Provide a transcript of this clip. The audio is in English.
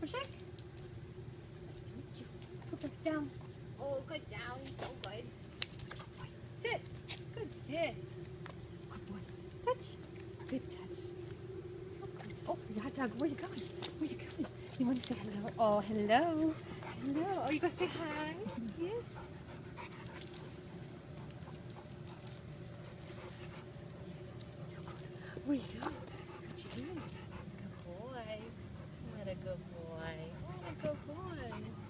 Papa check. Go back down. Oh, good down. So good. Good boy. Sit. Good sit. Good boy. Touch. Good touch. So good. Oh, there's a hot dog. Where are you going? Where are you going? You want to say hello? Oh, hello. Hello. Oh, you going to say hi? Yes. So good. Where are you going? What you doing? Good boy. What a good boy. What a good boy.